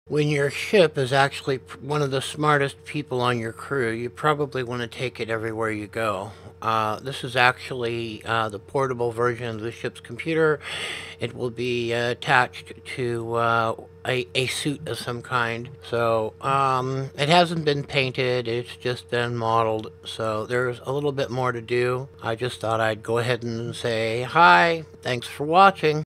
When your ship is actually one of the smartest people on your crew, you probably want to take it everywhere you go. This is actually the portable version of the ship's computer. It will be attached to a suit of some kind. So it hasn't been painted, it's just been modeled. So there's a little bit more to do. I just thought I'd go ahead and say hi, thanks for watching.